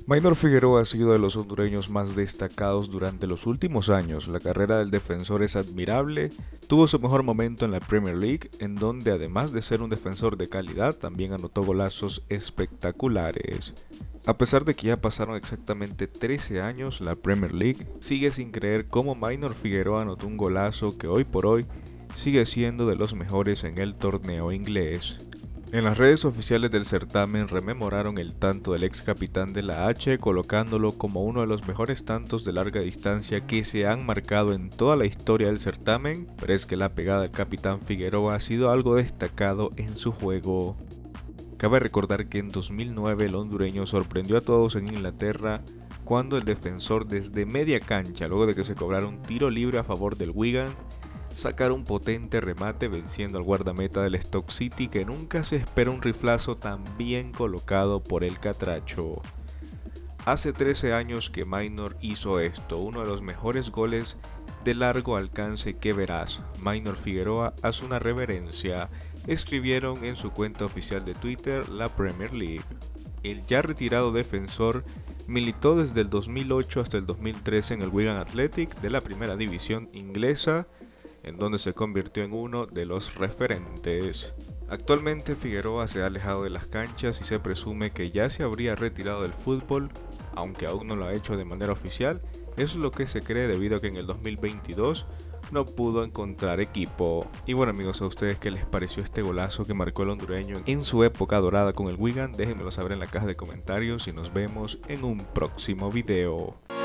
Maynor Figueroa ha sido de los hondureños más destacados durante los últimos años. La carrera del defensor es admirable, tuvo su mejor momento en la Premier League, en donde además de ser un defensor de calidad, también anotó golazos espectaculares. A pesar de que ya pasaron exactamente 13 años, la Premier League sigue sin creer cómo Maynor Figueroa anotó un golazo que hoy por hoy sigue siendo de los mejores en el torneo inglés. En las redes oficiales del certamen rememoraron el tanto del ex capitán de la H, colocándolo como uno de los mejores tantos de larga distancia que se han marcado en toda la historia del certamen, pero es que la pegada del capitán Figueroa ha sido algo destacado en su juego. Cabe recordar que en 2009 el hondureño sorprendió a todos en Inglaterra cuando el defensor desde media cancha, luego de que se cobrara un tiro libre a favor del Wigan, sacar un potente remate venciendo al guardameta del Stoke City, que nunca se espera un riflazo tan bien colocado por el catracho. Hace 13 años que Maynor hizo esto, uno de los mejores goles de largo alcance que verás. Maynor Figueroa hace una reverencia, escribieron en su cuenta oficial de Twitter la Premier League. El ya retirado defensor militó desde el 2008 hasta el 2013 en el Wigan Athletic de la primera división inglesa, en donde se convirtió en uno de los referentes. Actualmente Figueroa se ha alejado de las canchas y se presume que ya se habría retirado del fútbol, aunque aún no lo ha hecho de manera oficial. Eso es lo que se cree debido a que en el 2022 no pudo encontrar equipo. Y bueno amigos, ¿a ustedes qué les pareció este golazo que marcó el hondureño en su época dorada con el Wigan? Déjenmelo saber en la caja de comentarios y nos vemos en un próximo video.